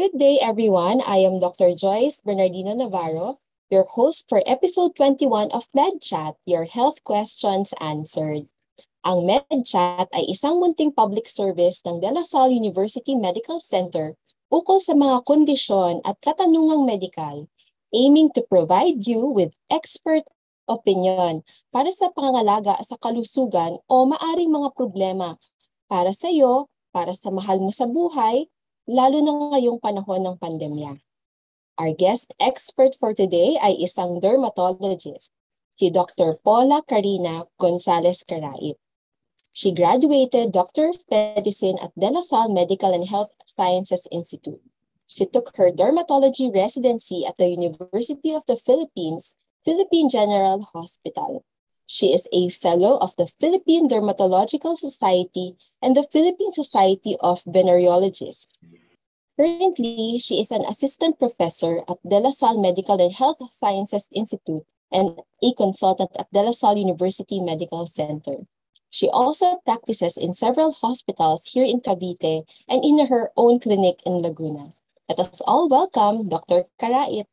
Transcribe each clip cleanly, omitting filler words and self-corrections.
Good day, everyone. I am Dr. Joyce Bernardino Navarro, your host for episode 21 of MedChat, your health questions answered. Ang MedChat ay isang munting public service ng De La Salle University Medical Center ukol sa mga kondisyon at katanungang medikal, aiming to provide you with expert opinion para sa pangangalaga sa kalusugan o maaring mga problema para sa iyo, para sa mahal mo sa buhay, lalo na ngayong panahon ng pandemya. Our guest expert for today ay isang dermatologist, si Dr. Paula Karina Gonzalez Carait. She graduated Doctor of Medicine at De La Salle Medical and Health Sciences Institute. She took her dermatology residency at the University of the Philippines, Philippine General Hospital. She is a fellow of the Philippine Dermatological Society and the Philippine Society of Venereologists. Currently, she is an assistant professor at De La Salle Medical and Health Sciences Institute and a consultant at De La Salle University Medical Center. She also practices in several hospitals here in Cavite and in her own clinic in Laguna. Let us all welcome Dr. Carait.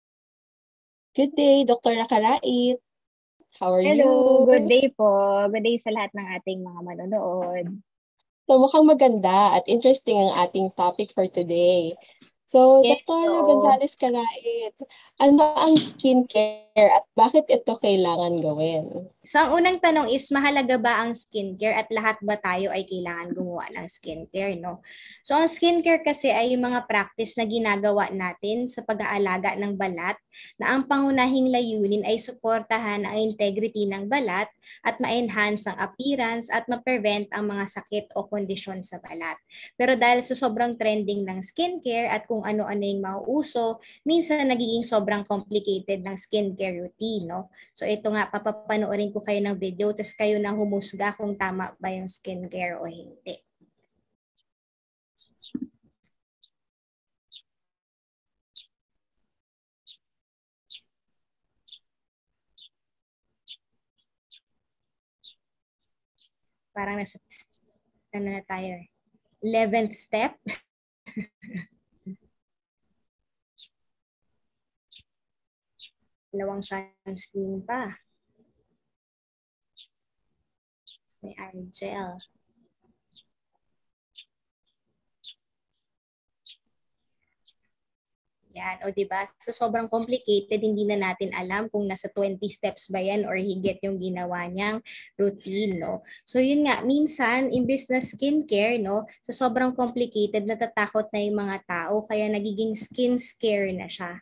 Good day, Dr. Carait. How are you? Hello, good day po. Good day sa lahat ng ating mga manonood. So mukhang maganda at interesting ang ating topic for today. So, Yes, Dr. oo. Gonzalez Carait, ano ang skincare at bakit ito kailangan gawin? So, ang unang tanong is, mahalaga ba ang skincare at lahat ba tayo ay kailangan gumawa ng skincare, no? So, ang skincare kasi ay yung mga practice na ginagawa natin sa pag-aalaga ng balat na ang pangunahing layunin ay suportahan ang integrity ng balat at ma-enhance ang appearance at ma-prevent ang mga sakit o kondisyon sa balat. Pero dahil sa sobrang trending ng skincare at kung ano-ano yung mauuso, minsan nagiging sobrang complicated ng skincare routine, no? So, ito nga, papapanoorin ko kayo ng video, tapos kayo nang humusga kung tama ba yung skincare o hindi. Parang nasa, ano na tayo, 11th step. Dalawang sunscreen pa. May eye gel. Yan, o diba? So sobrang complicated, hindi na natin alam kung nasa 20 steps ba yan or higit yung ginawa niyang routine, no? So yun nga, minsan, imbes na skincare, no, sa sobrang complicated, natatakot na yung mga tao, kaya nagiging skin scare na siya.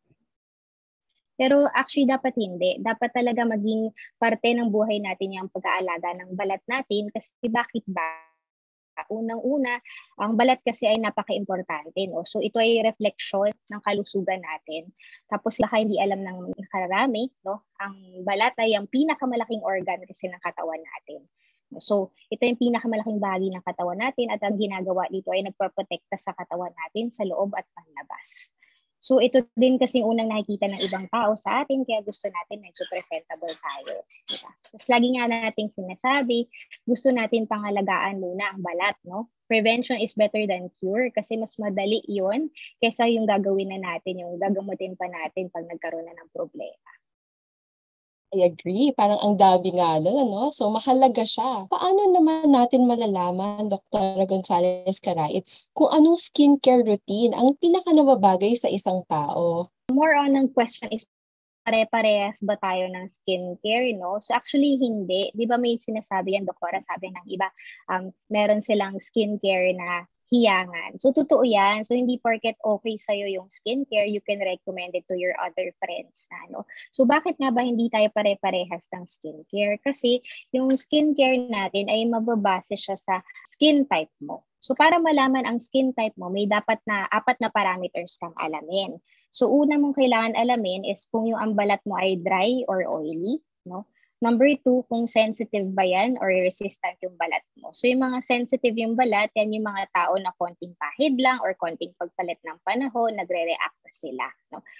Pero actually dapat hindi. Dapat talaga maging parte ng buhay natin yung pag-aalaga ng balat natin kasi bakit ba? Unang-una, ang balat kasi ay napaka-importante, no? So ito ay refleksyon ng kalusugan natin. Tapos baka hindi alam ng karami, no? Ang balat ay ang pinakamalaking organ kasi ng katawan natin. So ito yung pinakamalaking bahagi ng katawan natin at ang ginagawa dito ay nagproprotekta sa katawan natin sa loob at panlabas. So ito din kasi yung unang nakikita ng ibang tao sa atin kaya gusto natin medyo presentable tayo. Diba? Tapos lagi nga nating sinasabi, gusto natin pangalagaan muna ang balat, no? Prevention is better than cure kasi mas madali yun kaysa yung gagawin na natin, yung gagamutin pa natin pag nagkaroon na ng problema. I agree. Parang ang dami nga nun, ano? So, mahalaga siya. Paano naman natin malalaman, Dr. Gonzalez Carait, kung anong skincare routine ang pinakanababagay sa isang tao? More on ang question is, pare-parehas ba tayo ng skincare, no? So actually hindi. Di ba may sinasabi yan, doktora, sabi ng iba, meron silang skincare na hiyangan. So totoo yan. So hindi porket okay sa'yo yung skincare, you can recommend it to your other friends. No? So bakit nga ba hindi tayo pare-parehas ng skincare? Kasi yung skincare natin ay mababase siya sa skin type mo. So para malaman ang skin type mo, may dapat na 4 na parameters kang alamin. So una mong kailangan alamin is kung yung ang balat mo ay dry or oily, no? Number 2, kung sensitive ba yan or resistant yung balat mo. So yung mga sensitive yung balat, yan yung mga tao na konting pahid lang or konting pagpalit ng panahon, nagre-react na sila. No?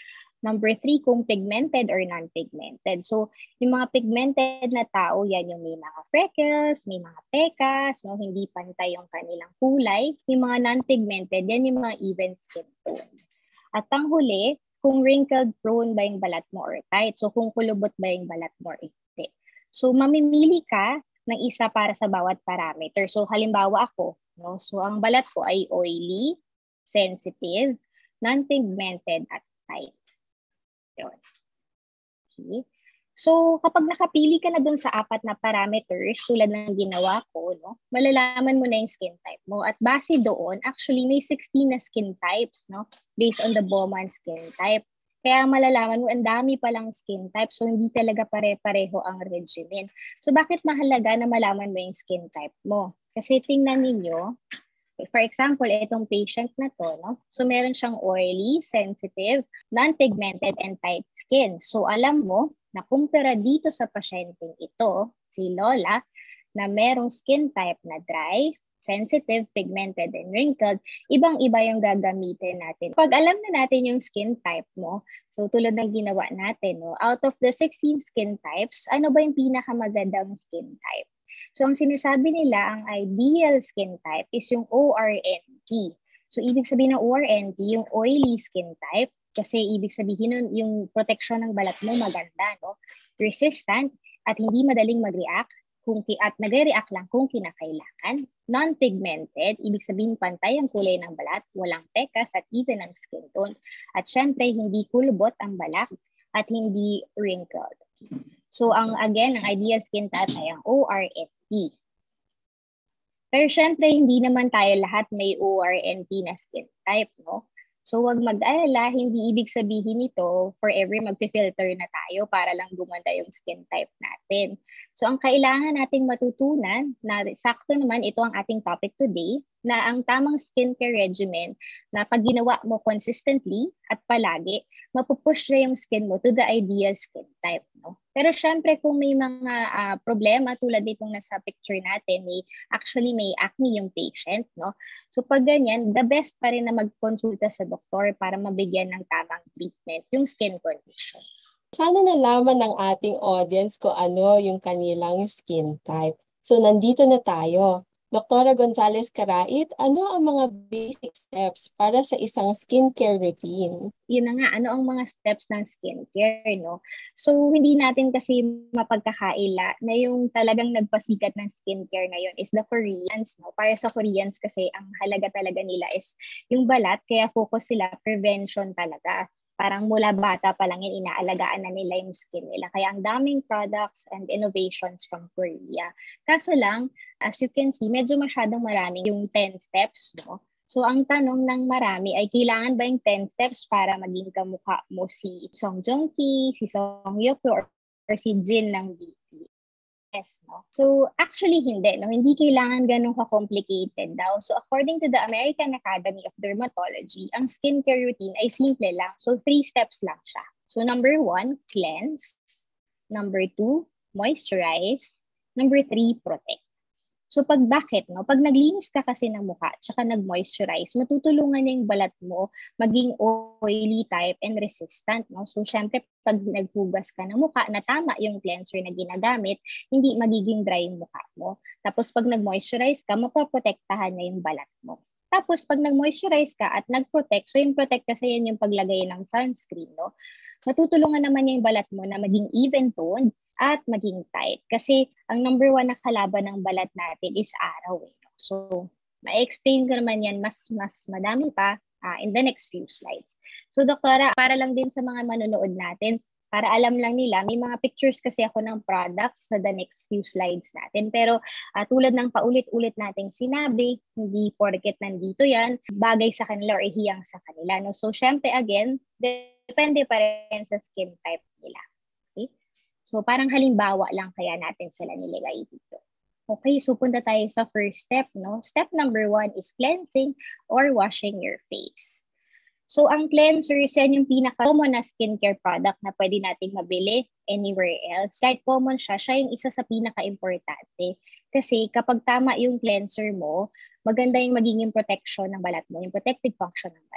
Number 3, kung pigmented or non-pigmented. So, yung mga pigmented na tao, yan yung may mga freckles, may mga pekas, no, hindi pantay yung kanilang kulay. Yung mga non-pigmented, yan yung mga even skin tone. At panghuli, kung wrinkled prone ba yung balat mo or tight. So, kung kulubot ba yung balat mo or hindi. So, mamimili ka ng isa para sa bawat parameter. So, halimbawa ako, no? So, ang balat ko ay oily, sensitive, non-pigmented, at tight. Yun. Okay. So, kapag nakapili ka na dun sa 4 na parameters, tulad ng ginawa ko, no, malalaman mo na yung skin type mo. At base doon, actually, may 16 na skin types, no, based on the Bowman skin type. Kaya malalaman mo, ang dami palang skin type, so hindi talaga pare-pareho ang regimen. So, bakit mahalaga na malaman mo yung skin type mo? Kasi tingnan ninyo, for example, itong patient na to, no? So, meron siyang oily, sensitive, non-pigmented, and tight skin. So, alam mo na kumpara dito sa pasyenteng ito, si Lola, na merong skin type na dry, sensitive, pigmented, and wrinkled, ibang-iba yung gagamitin natin. Pag alam na natin yung skin type mo, so tulad ng ginawa natin, no? Out of the 16 skin types, ano ba yung pinakamagandang skin type? So, ang sinasabi nila, ang ideal skin type is yung ORNT. So, ibig sabihin ng ORNT, yung oily skin type, kasi ibig sabihin nun, yung protection ng balat mo maganda, no? Resistant, at hindi madaling mag-react, at nagre-react lang kung kinakailangan. Non-pigmented, ibig sabihin pantay ang kulay ng balat, walang pekas, at even ang skin tone. At syempre, hindi kulubot ang balat, at hindi wrinkled. So, ang ideal skin type ay ang ORNT. Pero syempre, hindi naman tayo lahat may ORNT na skin type, no? So, wag mag-alala, hindi ibig sabihin nito forever mag-filter na tayo para lang gumanda yung skin type natin. So, ang kailangan nating matutunan, na sakto naman ito ang ating topic today, na ang tamang skincare regimen na pag ginawa mo consistently at palagi, mapupush na yung skin mo to the ideal skin type, no? Pero syempre, kung may mga problema tulad nitong nasa picture natin, may acne yung patient, no? So pag ganyan, the best pa rin na magkonsulta sa doktor para mabigyan ng tamang treatment yung skin condition. Sana nalaman ng ating audience kung ano yung kanilang skin type. So nandito na tayo. Dr. Gonzalez Carait, ano ang mga basic steps para sa isang skincare routine? Yun na nga, ano ang mga steps ng skincare, no? So, hindi natin kasi mapagkakaila na yung talagang nagpasikat ng skincare ngayon is the Koreans, no? Para sa Koreans kasi ang halaga talaga nila is yung balat, kaya focus sila, prevention talaga. Parang mula bata pa lang yun, inaalagaan na nila yung skin nila. Kaya ang daming products and innovations from Korea. Kaso lang, as you can see, medyo masyadong marami yung 10 steps, no? So, ang tanong ng marami ay kailangan ba yung 10 steps para maging kamukha mo si Song Joong Ki, si Song Hye-kyo, or si Jin ng BTS, no? So, actually hindi, no? Hindi kailangan ganun ka-complicated daw. So, according to the American Academy of Dermatology, ang skincare routine ay simple lang. So, 3 steps lang siya. So, number 1, cleanse. Number 2, moisturize. Number 3, protect. So, bakit, no? Pag naglinis ka kasi ng mukha, tsaka nag-moisturize, matutulungan niya yung balat mo maging oily type and resistant, no? So, syempre, pag naghugas ka ng mukha na tama yung cleanser na ginagamit, hindi magiging dry yung mukha mo. Tapos, pag nag-moisturize ka, mapaprotektahan na yung balat mo. Tapos, pag nag-moisturize ka at nag-protect, so yung protect kasi yan yung paglagay ng sunscreen, no? Matutulungan naman niya yung balat mo na maging even-toned at maging tight. Kasi ang number 1 na kalaban ng balat natin is araw. So, ma-explain ko naman yan mas madami pa in the next few slides. So, Doktora, para lang din sa mga manonood natin, para alam lang nila, may mga pictures kasi ako ng products sa the next few slides natin. Pero tulad ng paulit-ulit nating sinabi, hindi porket nandito yan, bagay sa kanila or hiyang sa kanila. No? So, syempre, again, depende pa rin sa skin type nila. Okay? So, parang halimbawa lang kaya natin sila nilagay dito. Okay, so punta tayo sa first step, no? Step number 1 is cleansing or washing your face. So, ang cleansers, yan yung pinaka-common na skincare product na pwede nating mabili anywhere else. Kahit common siya yung isa sa pinaka-importante. Kasi kapag tama yung cleanser mo, maganda yung magiging protection ng balat mo, yung protective function ng balat.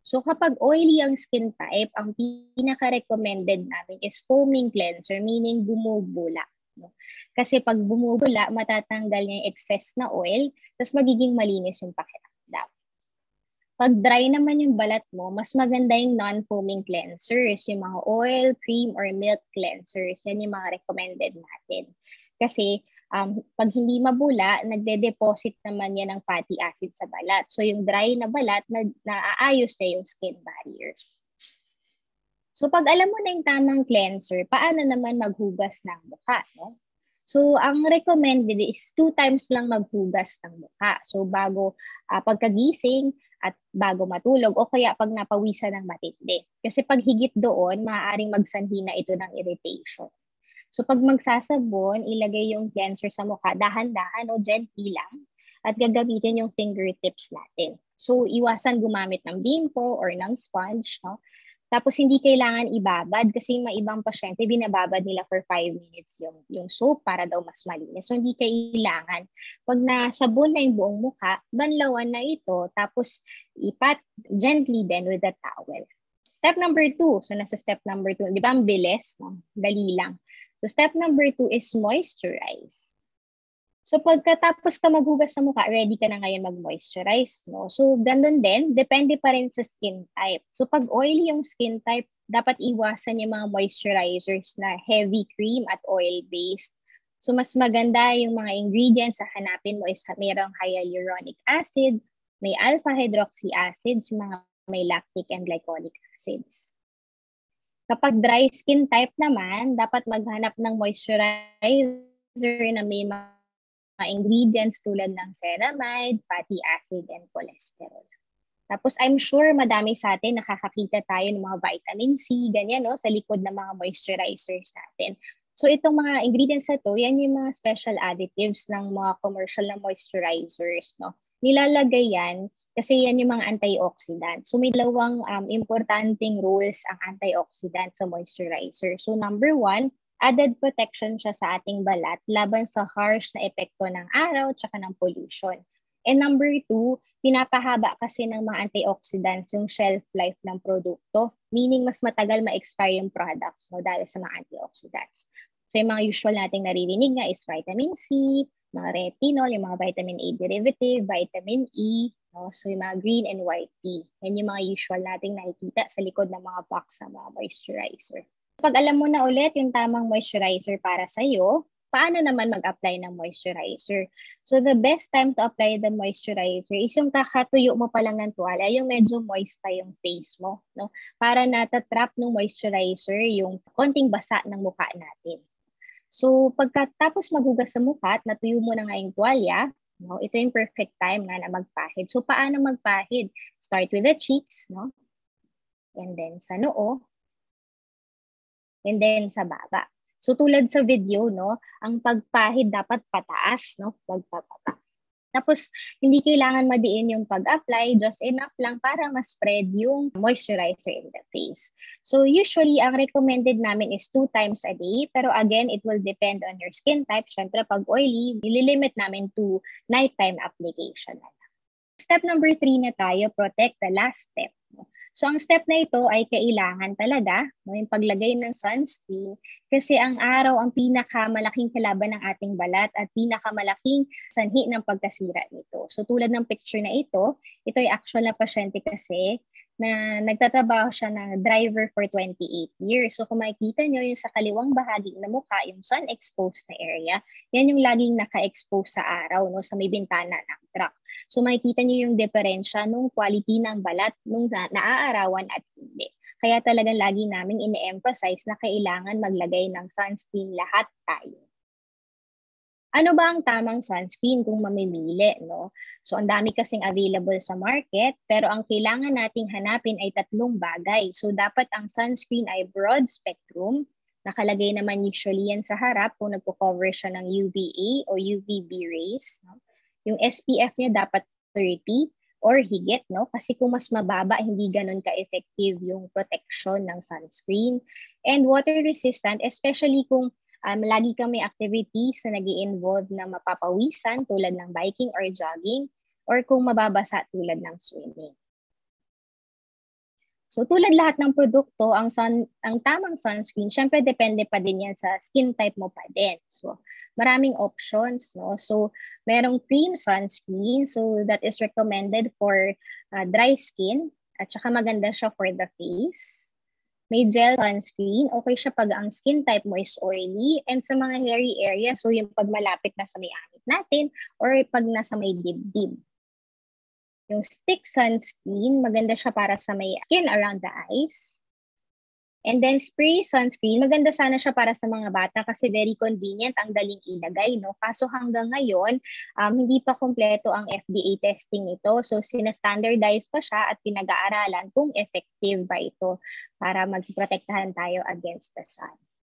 So kapag oily ang skin type, ang pinaka-recommended namin is foaming cleanser, meaning bumubula. No? Kasi pag bumubula, matatanggal niya yung excess na oil, tapos magiging malinis yung pakiramdam. Pag dry naman yung balat mo, mas maganda yung non-foaming cleansers, yung mga oil, cream, or milk cleansers. Yan yung mga recommended natin. Kasi pag hindi mabula, nagde-deposit naman yan ng fatty acid sa balat. So yung dry na balat, naaayos na yung skin barrier. So pag alam mo na yung tamang cleanser, paano naman maghugas ng mukha? No? So ang recommended is 2 times lang maghugas ng mukha. So bago pagkagising at bago matulog o kaya pag napawisan ng matindi. Kasi pag higit doon, maaaring magsanhi na ito ng irritation. So pag magsasabon, ilagay yung cleanser sa mukha, dahan-dahan o gently lang at gagamitin yung fingertips natin. So iwasan gumamit ng bimpo or ng sponge. No? Tapos hindi kailangan ibabad kasi may ibang pasyente, binababad nila for 5 minutes yung soap para daw mas malinis. So hindi kailangan. Pag nasabon na yung buong mukha, banlawan na ito, tapos ipat gently then with a towel. Step number 2. So nasa step number 2. Di ba ang bilis? No? Dali lang. So step number 2 is moisturize. So pagkatapos ka maghugas sa mukha, ready ka na ngayon mag-moisturize. No? So ganun din, depende pa rin sa skin type. So pag oily yung skin type, dapat iwasan yung mga moisturizers na heavy cream at oil-based. So mas maganda yung mga ingredients sa hanapin mo is mayroong hyaluronic acid, may alpha-hydroxy acids, yung mga may lactic and glycolic acids. Kapag dry skin type naman, dapat maghanap ng moisturizer na may mga ingredients tulad ng ceramide, fatty acid, and cholesterol. Tapos I'm sure madami sa atin nakakakita tayo ng mga vitamin C, ganyan no, sa likod ng mga moisturizers natin. So itong mga ingredients na to, yan yung mga special additives ng mga commercial na moisturizers. No? Nilalagay yan kasi yan yung mga antioxidants. So may dalawang importanteng roles ang antioxidant sa moisturizer. So number 1, added protection siya sa ating balat laban sa harsh na epekto ng araw at ng pollution. And number 2, pinapahaba kasi ng mga antioxidants yung shelf life ng produkto, meaning mas matagal ma-expire yung products no, dahil sa mga antioxidants. So yung mga usual nating naririnig nga is vitamin C, mga retinol, yung mga vitamin A derivative, vitamin E, no? So yung mga green and white tea. Yan yung mga usual nating nakikita sa likod ng mga box ng mga moisturizer. Pag alam mo na ulit yung tamang moisturizer para sa'yo, paano naman mag-apply ng moisturizer? So the best time to apply the moisturizer is yung kakatuyo mo pa lang ng tuwalya, yung medyo moist pa yung face mo. No? Para natatrap ng moisturizer yung konting basa ng mukha natin. So pagkatapos maghugas sa mukha at natuyo mo na nga yung tuwalya, no, ito yung perfect time nga na magpahid. So paano magpahid? Start with the cheeks, no? And then sa noo, and then sa baba. So tulad sa video, no, ang pagpahid dapat pataas, no, pagpapaba. Tapos hindi kailangan madiin yung pag-apply, just enough lang para ma-spread yung moisturizer in the face. So usually ang recommended namin is 2 times a day, pero again it will depend on your skin type. Syempre pag oily, nililimit namin to nighttime application. Step number 3 na tayo, protect the last step. So ang step na ito ay kailangan talaga, no, yung paglagay ng sunscreen kasi ang araw ang pinakamalaking kalaban ng ating balat at pinakamalaking sanhi ng pagkasira nito. So tulad ng picture na ito ay actual na pasyente kasi na nagtatrabaho siya ng driver for 28 years. So kung makikita nyo yung sa kaliwang bahagi ng mukha, yung sun-exposed na area, yan yung laging naka-expose sa araw, no, sa may bintana ng truck. So makikita nyo yung diferensya nung quality ng balat nung naaarawan at hindi. Kaya talagang lagi naming ine-emphasize na kailangan maglagay ng sunscreen lahat tayo. Ano ba ang tamang sunscreen kung mamimili, no? So ang dami kasing available sa market, pero ang kailangan nating hanapin ay 3 bagay. So dapat ang sunscreen ay broad spectrum, nakalagay naman usually yan sa harap kung nagpo-cover siya ng UVA o UVB rays, no? Yung SPF niya dapat 30 or higit, no? Kasi kung mas mababa, hindi ganun ka-effective yung protection ng sunscreen. And water resistant, especially kung lagi kang may activities na nag-i-involve na mapapawisan tulad ng biking or jogging or kung mababasa tulad ng swimming. So tulad lahat ng produkto, ang tamang sunscreen, syempre depende pa din yan sa skin type mo pa din. So maraming options, no? So merong cream sunscreen, so that is recommended for dry skin at saka maganda siya for the face. May gel sunscreen, okay siya pag ang skin type mo is oily, and sa mga hairy area, so yung pag malapit na sa may anit natin or pag nasa may dibdib. Yung stick sunscreen, maganda siya para sa may skin around the eyes. And then spray sunscreen, maganda sana siya para sa mga bata kasi very convenient, ang daling ilagay, no? Kaso hanggang ngayon, hindi pa kompleto ang FDA testing nito. So sina-standardize pa siya at pinag-aaralan kung effective ba ito para magprotektahan tayo against the sun.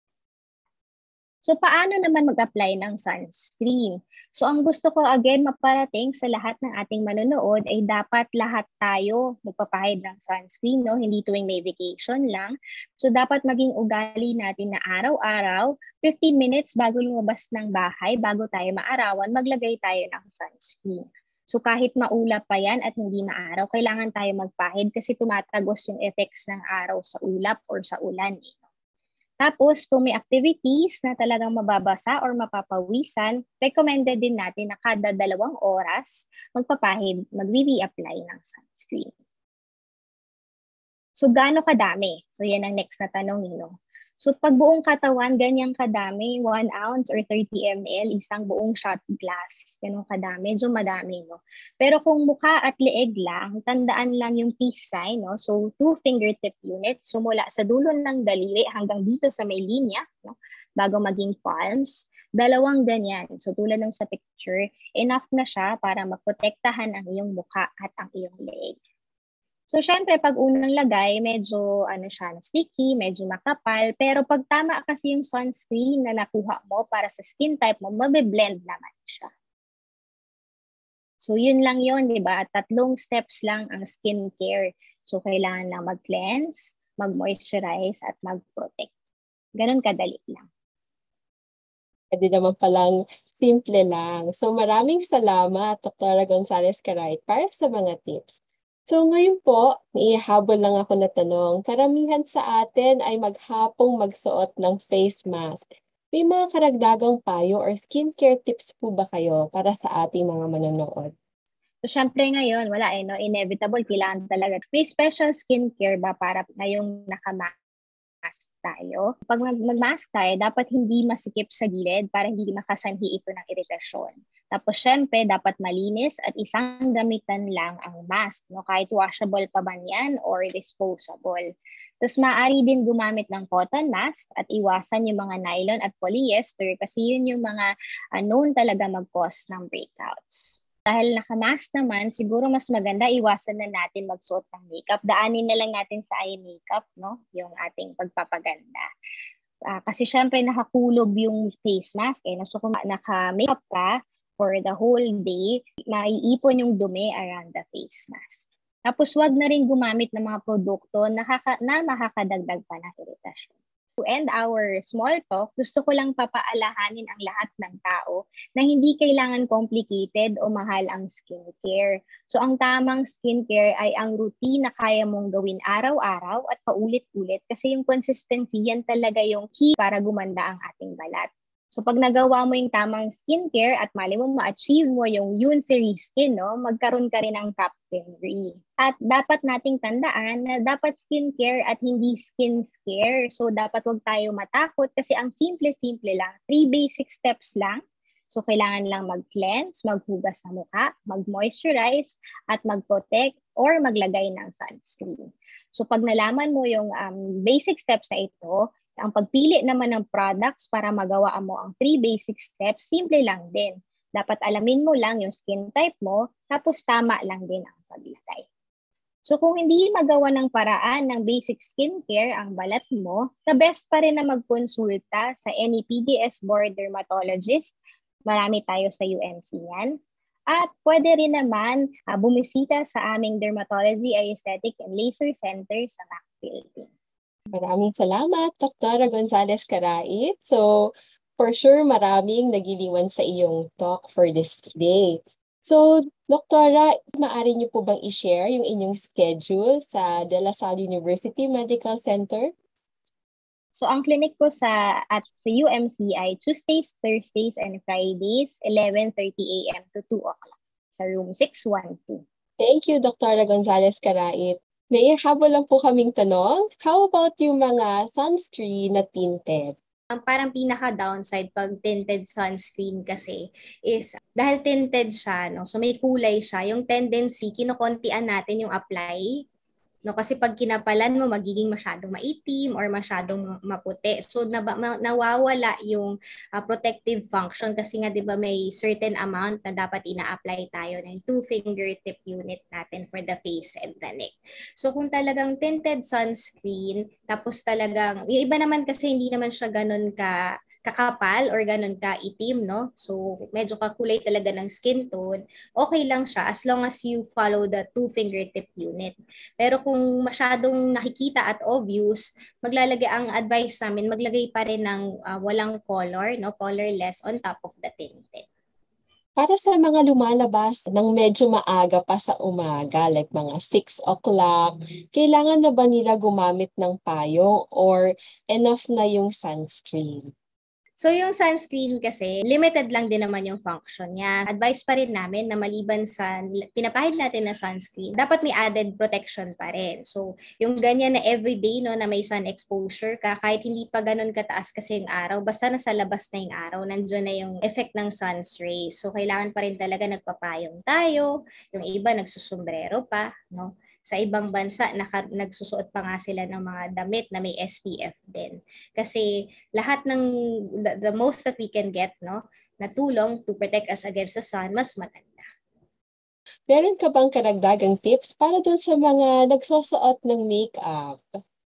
So paano naman mag-apply ng sunscreen? So ang gusto ko again maparating sa lahat ng ating manonood ay dapat lahat tayo magpapahid ng sunscreen, no? Hindi tuwing may vacation lang. So dapat maging ugali natin na araw-araw, 15 minutes bago lumabas ng bahay, bago tayo maarawan, maglagay tayo ng sunscreen. So kahit maulap pa yan at hindi maaraw, kailangan tayo magpahid kasi tumatagos yung effects ng araw sa ulap or sa ulan. Tapos, kung may activities na talagang mababasa or mapapawisan, recommended din natin na kada 2 oras magpapahid, mag-re-apply ng sunscreen. So, gaano kadami? So, yan ang next na tanong nyo. So, pag buong katawan, ganyang kadami, 1 ounce or 30 ml, isang buong shot glass, ganun kadami, medyo madami, no? Pero kung mukha at leeg lang, tandaan lang yung peace sign, no? So, 2 fingertip unit, so mula sa dulo ng daliri hanggang dito sa may linya, no? Bago maging palms, 2 ganyan. So, tulad ng sa picture, enough na siya para maprotektahan ang iyong mukha at ang iyong leeg. So, syempre, pag unang lagay, medyo sticky, medyo makapal. Pero pag tama kasi yung sunscreen na nakuha mo para sa skin type mo, mabe-blend naman siya. So, yun lang yun, di ba? At 3 steps lang ang skincare. So, kailangan lang mag-cleanse, mag-moisturize, at mag-protect. Ganun kadali lang. Pwede naman palang simple lang. So, maraming salamat, Dr. Gonzalez-Carait, para sa mga tips. So ngayon po, ihahabol lang ako na tanong. Karamihan sa atin ay maghapong magsuot ng face mask. May mga karagdagang payo or skincare tips po ba kayo para sa ating mga manonood? So syempre ngayon, wala no? Inevitable, kailangan talaga. May special skincare ba para ngayong nakamask tayo? Pag mag-mask tayo, dapat hindi masikip sa gilid para hindi makasanhi ito ng iritasyon. Tapos syempre, dapat malinis at isang gamitan lang ang mask, no? Kahit washable pa man yan or disposable. Tapos maaari din gumamit ng cotton mask at iwasan yung mga nylon at polyester kasi yun yung mga known talaga mag-cause ng breakouts. Dahil naka-mask naman, siguro mas maganda iwasan na natin magsuot ng makeup. Daanin na lang natin sa eye makeup, no? Yung ating pagpapaganda. Kasi syempre nakakulog yung face mask. So kung naka-makeup ka for the whole day, maiipon yung dumi around the face mask. Tapos wag na rin gumamit ng mga produkto na makakadagdag pa ng iritasyon. To end our small talk, gusto ko lang papaalahanin ang lahat ng tao na hindi kailangan complicated o mahal ang skincare. So ang tamang skincare ay ang routine na kaya mong gawin araw-araw at paulit-ulit kasi yung consistency yan talaga yung key para gumanda ang ating balat. So pag nagawa mo yung tamang skincare at mali mo ma-achieve mo yung Yoon Series Skin, no, magkaroon ka rin ng top 10 ring. At dapat nating tandaan na dapat skincare at hindi skin scare. So dapat wag tayo matakot kasi ang simple-simple lang. 3 basic steps lang. So kailangan lang mag-cleanse, maghugas ng mukha, mag-moisturize, at mag-protect or maglagay ng sunscreen. So pag nalaman mo yung basic steps na ito, ang pagpili naman ng products para magawa mo ang 3 basic steps, simple lang din. Dapat alamin mo lang yung skin type mo, tapos tama lang din ang paglagay. So kung hindi magawa ng paraan ng basic skincare ang balat mo, the best pa rin na magkonsulta sa any PDS board dermatologist. Marami tayo sa UMC yan. At pwede rin naman bumisita sa aming Dermatology, Aesthetic, and Laser Center sa MAC Philippines. Maraming salamat, Dr. Gonzalez-Carait. So, for sure, maraming nagiliwan sa iyong talk for this day. So, Doktora, maaari niyo po bang i-share yung inyong schedule sa De La Salle University Medical Center? So ang clinic ko sa UMC ay Tuesdays, Thursdays, and Fridays, 11:30 a.m. to 2 o'clock sa room 612. Thank you, Dr. Gonzalez Carait. May habol lang po kaming tanong. How about yung mga sunscreen na tinted? Ang parang pinaka-downside pag tinted sunscreen kasi is dahil tinted siya, no? So may kulay siya, yung tendency, kinukontian natin yung apply. No, kasi pag kinapalan mo, magiging masyadong maitim or masyadong maputi. So, nawawala yung protective function kasi nga, di ba, may certain amount na dapat ina-apply tayo ng 2-fingertip unit natin for the face and the neck. So, kung talagang tinted sunscreen, tapos talagang, yung iba naman kasi hindi naman siya ganun kakapal or ganun ka-itim, no? So, medyo kakulay talaga ng skin tone, okay lang siya as long as you follow the 2-fingertip unit. Pero kung masyadong nakikita at obvious, ang advice namin, maglagay pa rin ng walang color, no? Colorless on top of the tinted. Para sa mga lumalabas ng medyo maaga pa sa umaga, like mga 6 o'clock, kailangan na ba nila gumamit ng payong or enough na yung sunscreen? So yung sunscreen kasi, limited lang din naman yung function niya. Advice pa rin namin na maliban sa pinapahid natin na sunscreen, dapat may added protection pa rin. So yung ganyan na everyday no, na may sun exposure ka, kahit hindi pa ganun kataas kasi yung araw, basta nasa labas na yung araw, nandiyan na yung effect ng sun's rays. So kailangan pa rin talaga nagpapayong tayo, yung iba nagsusombrero pa, no? Sa ibang bansa, nagsusuot pa nga sila ng mga damit na may SPF din. Kasi lahat ng the most that we can get, no, na tulong to protect us against the sun, mas matanda. Meron ka bang karagdagang tips para dun sa mga nagsusuot ng makeup?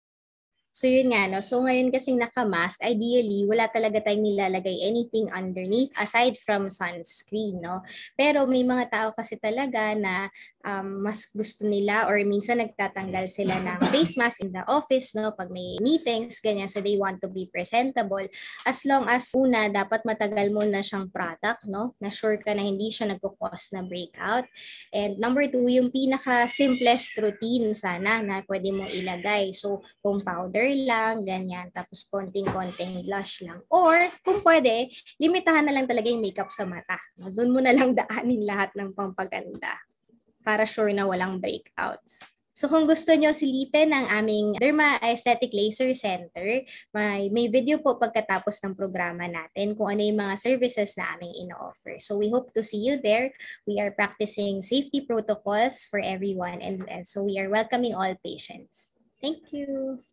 So yun nga, no? So ngayon kasing naka-mask, ideally, wala talaga tayong nilalagay anything underneath aside from sunscreen, no? Pero may mga tao kasi talaga na mas gusto nila or minsan nagtatanggal sila ng face mask in the office, no? Pag may meetings, ganyan. So they want to be presentable. As long as una, dapat matagal mo na siyang product, no? Na sure ka na hindi siya nagkukos na breakout. And number 2, yung pinaka-simplest routine sana na pwede mo ilagay. So foam powder lang, ganyan. Tapos konting-konting blush lang. Or, kung pwede, limitahan na lang talaga yung makeup sa mata. Doon mo na lang daanin lahat ng pampaganda para sure na walang breakouts. So kung gusto nyo silipin ang aming Derma Aesthetic Laser Center, may video po pagkatapos ng programa natin kung ano yung mga services na aming ino-offer. So we hope to see you there. We are practicing safety protocols for everyone and so we are welcoming all patients. Thank you.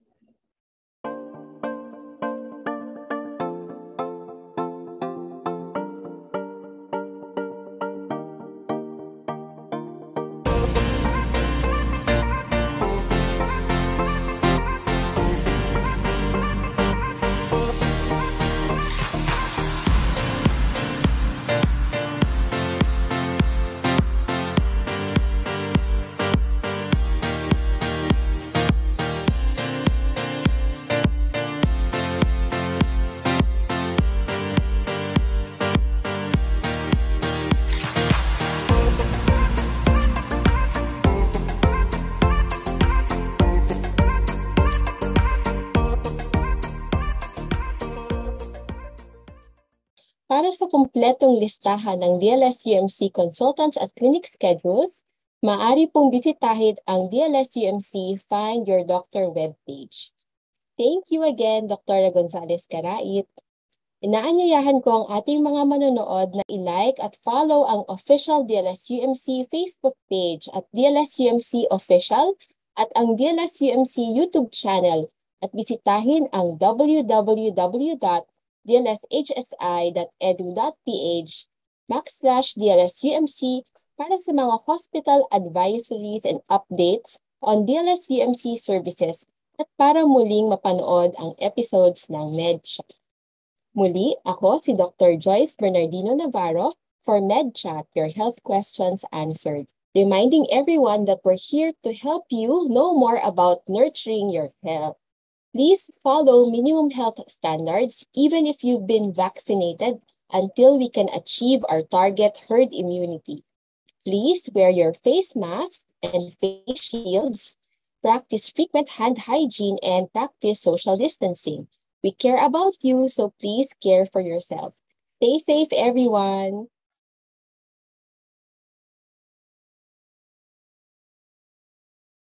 Para sa kumpletong listahan ng DLS-UMC consultants at clinic schedules, maaari pong bisitahin ang DLS-UMC Find Your Doctor webpage. Thank you again, Dr. Gonzalez Carait. Inaanyayahan ko ang ating mga manonood na i-like at follow ang official DLS-UMC Facebook page at DLS-UMC Official at ang DLS-UMC YouTube channel at bisitahin ang www.dlshsi.edu.ph/DLS-UMC para sa mga hospital advisories and updates on DLS-UMC services at para muling mapanood ang episodes ng MedChat. Muli, ako si Dr. Joyce Bernardino Navarro for MedChat, your health questions answered. Reminding everyone that we're here to help you know more about nurturing your health. Please follow minimum health standards even if you've been vaccinated until we can achieve our target herd immunity. Please wear your face masks and face shields. Practice frequent hand hygiene and practice social distancing. We care about you, so please care for yourself. Stay safe, everyone.